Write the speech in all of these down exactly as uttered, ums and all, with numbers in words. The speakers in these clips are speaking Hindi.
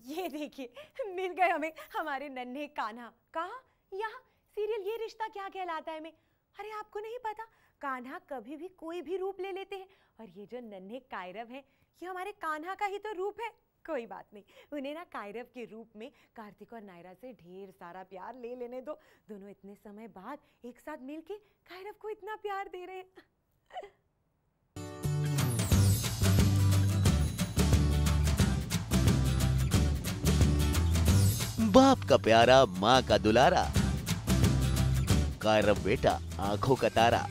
ये देखिए मिल गए हमें हमारे नन्हे कान्हा। कहाँ? यहाँ सीरियल ये रिश्ता क्या कहलाता है में। अरे आपको नहीं पता, कान्हा कभी भी कोई भी रूप ले लेते हैं, और ये जो नन्हे कायरव है ये हमारे कान्हा का ही तो रूप है। कोई बात नहीं, उन्हें ना कायरव के रूप में कार्तिक और नायरा से ढेर सारा प्यार ले लेने दो। दोनों इतने समय बाद एक साथ मिलके कायरव को इतना प्यार दे रहे हैं। बाप का प्यारा, माँ का दुलारा, कायरव बेटा आंखों का तारा।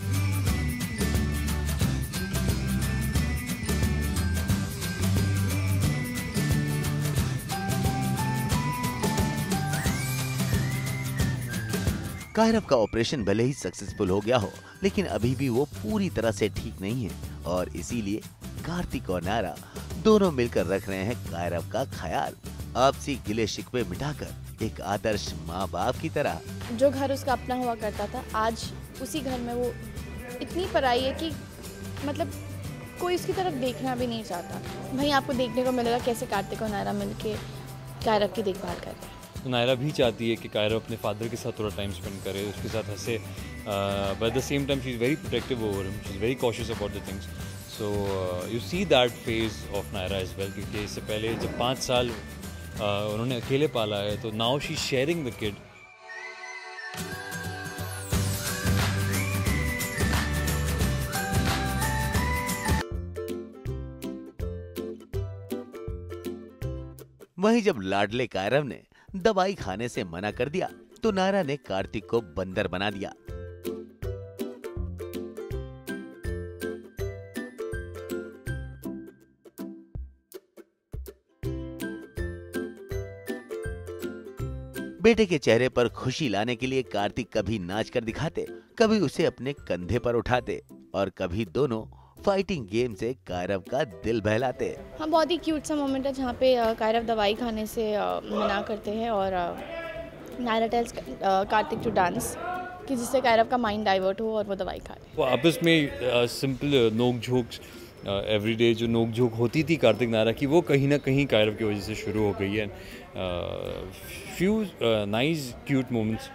कायरव का ऑपरेशन भले ही सक्सेसफुल हो गया हो, लेकिन अभी भी वो पूरी तरह से ठीक नहीं है, और इसीलिए कार्तिक और नायरा दोनों मिलकर रख रहे हैं कायरव का ख्याल, आपसी गिले शिकवे मिटाकर एक आदर्श माँ बाप की तरह। जो घर उसका अपना हुआ करता था, आज उसी घर में वो इतनी पराई है कि मतलब कोई उसकी तरफ देखना भी नहीं चाहता। वहीं आपको देखने को मिलेगा कैसे कार्तिक और नायरा मिलके कायरव की देखभाल कर रहे हैं। तो नायरा भी चाहती है कि कायरव अपने फादर के साथ थोड़ा टाइम स्पेंड करे, उसके साथ हंसे, but at the same time she is very protective over him, she is very cautious about the things. So you see that phase of Naira as well, क्योंकि इससे पहले जब पाँच साल uh, उन्होंने अकेले पाला है, तो now she is sharing the kid. वहीं जब लाडले कायरव ने दवाई खाने से मना कर दिया, तो नायरा ने कार्तिक को बंदर बना दिया। बेटे के चेहरे पर खुशी लाने के लिए कार्तिक कभी नाच कर दिखाते, कभी उसे अपने कंधे पर उठाते, और कभी दोनों फाइटिंग गेम से कायरव का दिल बहलाते। हाँ, बहुत ही क्यूट सा मोमेंट है जहाँ पे कायरव दवाई खाने से मना करते हैं और Naira tells Kartik to dance, कि जिससे कायरव का माइंड डाइवर्ट हो और वो दवाई खा ले। वो आपस में सिंपल नोक झोंक एवरीडे जो नोक झोंक होती थी कार्तिक नायरा की, वो कहीं ना कहीं कायरव की वजह से शुरू हो गई है। Few nice cute moments.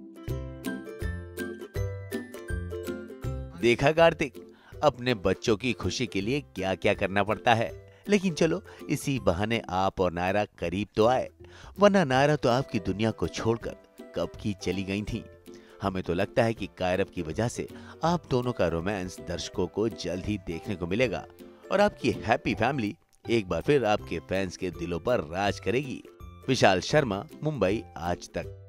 देखा कार्तिक, अपने बच्चों की खुशी के लिए क्या क्या करना पड़ता है। लेकिन चलो, इसी बहाने आप और नायरा करीब तो आए, वरना नायरा तो आपकी दुनिया को छोड़कर कब की चली गई थी। हमें तो लगता है कि कायरव की वजह से आप दोनों का रोमांस दर्शकों को जल्द ही देखने को मिलेगा, और आपकी हैप्पी फैमिली एक बार फिर आपके फैंस के दिलों पर राज करेगी। विशाल शर्मा, मुंबई आज तक।